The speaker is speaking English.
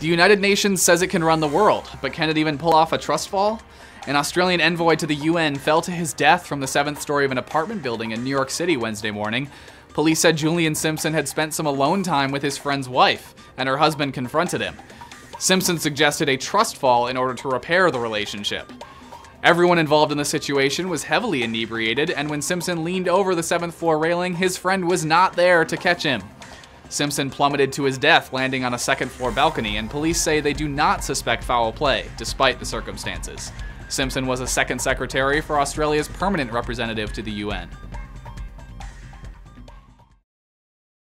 The United Nations says it can run the world, but can it even pull off a trust fall? An Australian envoy to the UN fell to his death from the 7th story of an apartment building in New York City Wednesday morning. Police said Julian Simpson had spent some alone time with his friend's wife, and her husband confronted him. Simpson suggested a trust fall in order to repair the relationship. Everyone involved in the situation was heavily inebriated, and when Simpson leaned over the 7th floor railing, his friend was not there to catch him. Simpson plummeted to his death, landing on a 2nd floor balcony, and police say they do not suspect foul play, despite the circumstances. Simpson was a second secretary for Australia's permanent representative to the UN.